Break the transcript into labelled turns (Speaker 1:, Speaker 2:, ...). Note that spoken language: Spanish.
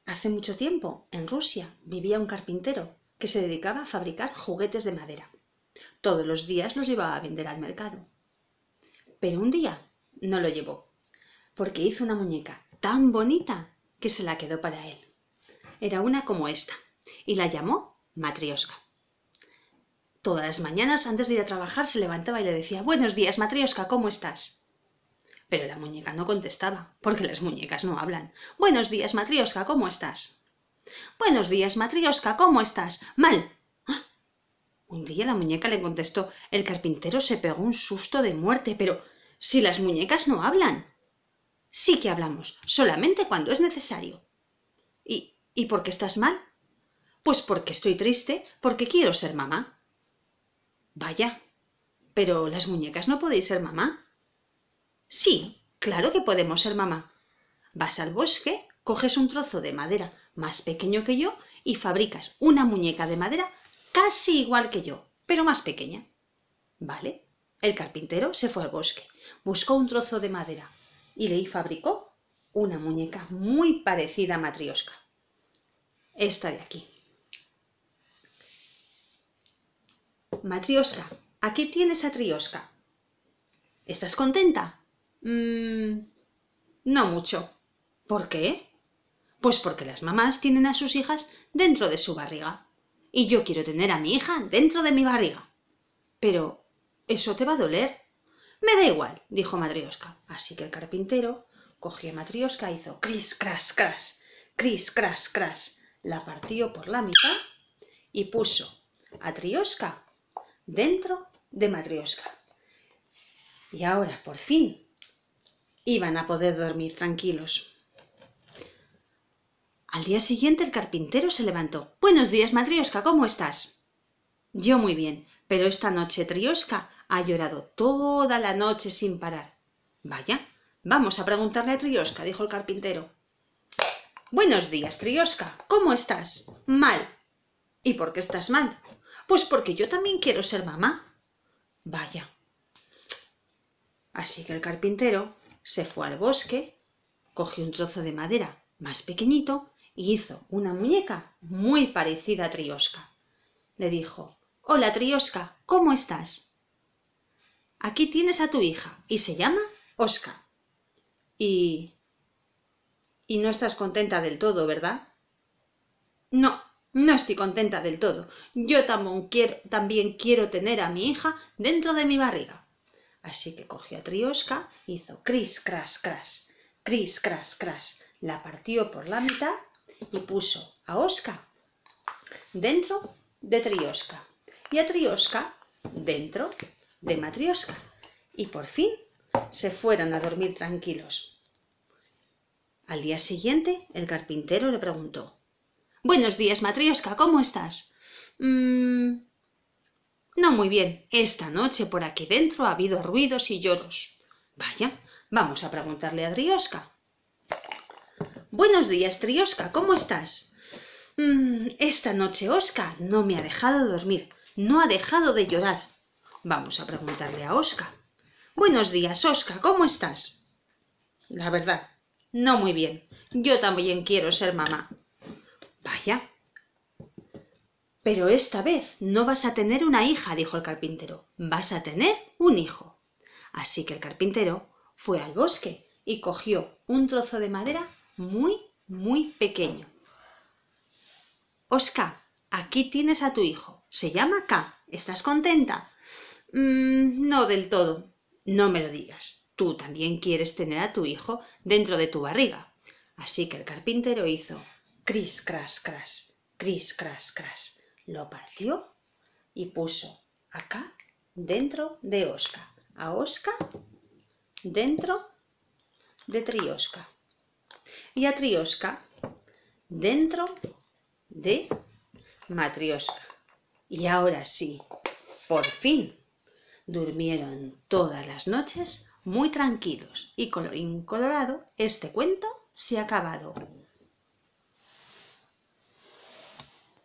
Speaker 1: Hace mucho tiempo, en Rusia, vivía un carpintero que se dedicaba a fabricar juguetes de madera. Todos los días los llevaba a vender al mercado. Pero un día no lo llevó, porque hizo una muñeca tan bonita que se la quedó para él. Era una como esta, y la llamó Matrioska. Todas las mañanas antes de ir a trabajar se levantaba y le decía: «Buenos días, Matrioska, ¿cómo estás?». Pero la muñeca no contestaba, porque las muñecas no hablan. «Buenos días, Matrioska, ¿cómo estás?». «Buenos días, Matrioska, ¿cómo estás?». «Mal». ¡Ah! Un día la muñeca le contestó. El carpintero se pegó un susto de muerte. «Pero si las muñecas no hablan». «Sí que hablamos, solamente cuando es necesario». ¿Y por qué estás mal?». «Pues porque estoy triste, porque quiero ser mamá». «Vaya, pero las muñecas no podéis ser mamá». «Sí, claro que podemos ser mamá. Vas al bosque, coges un trozo de madera más pequeño que yo y fabricas una muñeca de madera casi igual que yo, pero más pequeña». ¿Vale? El carpintero se fue al bosque, buscó un trozo de madera y le fabricó una muñeca muy parecida a Matrioska. Esta de aquí. «Matrioska, aquí tienes a Trioska. ¿Estás contenta?». No mucho». «¿Por qué?». «Pues porque las mamás tienen a sus hijas dentro de su barriga. Y yo quiero tener a mi hija dentro de mi barriga». «Pero eso te va a doler». «Me da igual», dijo Matrioska. Así que el carpintero cogió a Matrioska e hizo cris, cras, cras, cris, cras, cras. La partió por la mitad y puso a Trioska dentro de Matrioska. Y ahora, por fin, iban a poder dormir tranquilos. Al día siguiente el carpintero se levantó. «Buenos días, Matrioska, ¿cómo estás?». «Yo muy bien, pero esta noche Trioska ha llorado toda la noche sin parar». «Vaya, vamos a preguntarle a Trioska», dijo el carpintero. «Buenos días, Trioska, ¿cómo estás?». «Mal». «¿Y por qué estás mal?». «Pues porque yo también quiero ser mamá». «Vaya». Así que el carpintero se fue al bosque, cogió un trozo de madera más pequeñito y hizo una muñeca muy parecida a Trioska. Le dijo: «Hola, Trioska, ¿cómo estás?». «Aquí tienes a tu hija y se llama Oska. Y no estás contenta del todo, ¿verdad?». «No, no estoy contenta del todo. Yo también quiero tener a mi hija dentro de mi barriga». Así que cogió a Trioska, hizo cris, cras, cras, cris, cras, cras. La partió por la mitad y puso a Oska dentro de Trioska y a Trioska dentro de Matrioska. Y por fin se fueron a dormir tranquilos. Al día siguiente el carpintero le preguntó: «Buenos días, Matrioska, ¿cómo estás?». «No muy bien. Esta noche por aquí dentro ha habido ruidos y lloros». «Vaya, vamos a preguntarle a Trioska». «Buenos días, Trioska, ¿cómo estás?». «Esta noche Oska no me ha dejado dormir, no ha dejado de llorar». «Vamos a preguntarle a Oska». «Buenos días, Oska, ¿cómo estás?». «La verdad, no muy bien. Yo también quiero ser mamá». «Vaya. Pero esta vez no vas a tener una hija», dijo el carpintero. «Vas a tener un hijo». Así que el carpintero fue al bosque y cogió un trozo de madera muy, muy pequeño. «Oska, aquí tienes a tu hijo. Se llama K. ¿Estás contenta?». No del todo». «No me lo digas. Tú también quieres tener a tu hijo dentro de tu barriga». Así que el carpintero hizo cris, cras, cras, cris, cras, cras. Lo partió y puso a K dentro de Oska, a Oska dentro de Trioska y a Trioska dentro de Matrioska. Y ahora sí, por fin, durmieron todas las noches muy tranquilos y colorín colorado, este cuento se ha acabado.